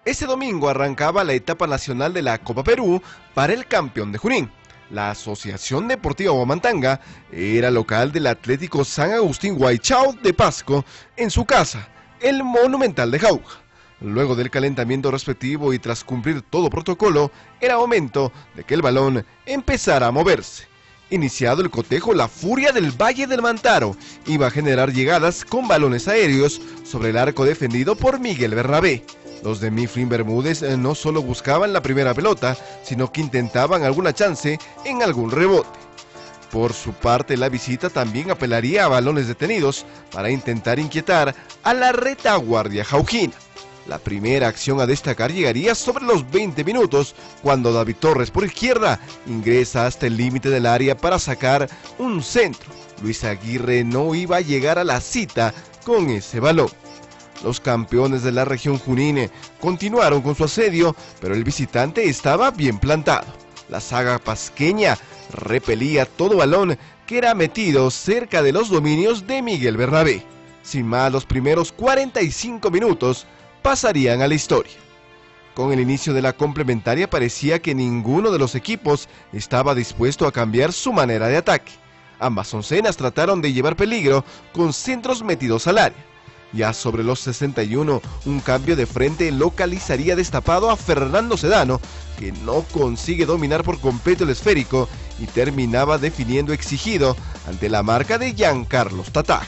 Este domingo arrancaba la etapa nacional de la Copa Perú para el campeón de Junín. La Asociación Deportiva Huamantanga era local del Atlético San Agustín Guaychao de Pasco en su casa, el Monumental de Jauja. Luego del calentamiento respectivo y tras cumplir todo protocolo, era momento de que el balón empezara a moverse. Iniciado el cotejo, la furia del Valle del Mantaro iba a generar llegadas con balones aéreos sobre el arco defendido por Miguel Bernabé. Los de Mifflin Bermúdez no solo buscaban la primera pelota, sino que intentaban alguna chance en algún rebote. Por su parte, la visita también apelaría a balones detenidos para intentar inquietar a la retaguardia jauquina. La primera acción a destacar llegaría sobre los 20 minutos, cuando David Torres por izquierda ingresa hasta el límite del área para sacar un centro. Luis Aguirre no iba a llegar a la cita con ese balón. Los campeones de la región Junín continuaron con su asedio, pero el visitante estaba bien plantado. La saga pasqueña repelía todo balón que era metido cerca de los dominios de Miguel Bernabé. Sin más, los primeros 45 minutos pasarían a la historia. Con el inicio de la complementaria parecía que ninguno de los equipos estaba dispuesto a cambiar su manera de ataque. Ambas oncenas trataron de llevar peligro con centros metidos al área. Ya sobre los 61, un cambio de frente localizaría destapado a Fernando Sedano, que no consigue dominar por completo el esférico y terminaba definiendo exigido ante la marca de Giancarlos Tataje.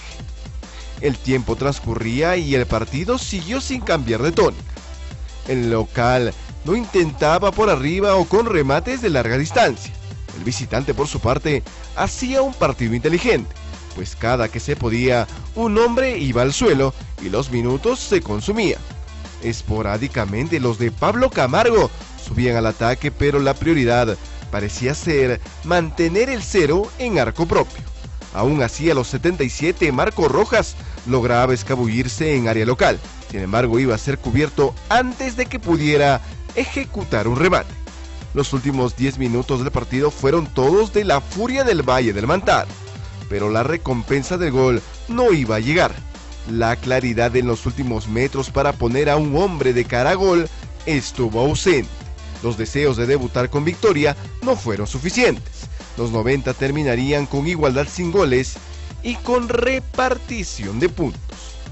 El tiempo transcurría y el partido siguió sin cambiar de tónica. El local no intentaba por arriba o con remates de larga distancia. El visitante, por su parte, hacía un partido inteligente, pues cada que se podía, un hombre iba al suelo y los minutos se consumían. Esporádicamente los de Pablo Camargo subían al ataque, pero la prioridad parecía ser mantener el cero en arco propio. Aún así, a los 77, Marco Rojas lograba escabullirse en área local. Sin embargo, iba a ser cubierto antes de que pudiera ejecutar un remate. Los últimos 10 minutos del partido fueron todos de la furia del Valle del Mantaro, pero la recompensa del gol no iba a llegar. La claridad en los últimos metros para poner a un hombre de cara a gol estuvo ausente. Los deseos de debutar con victoria no fueron suficientes. Los 90 terminarían con igualdad sin goles y con repartición de puntos.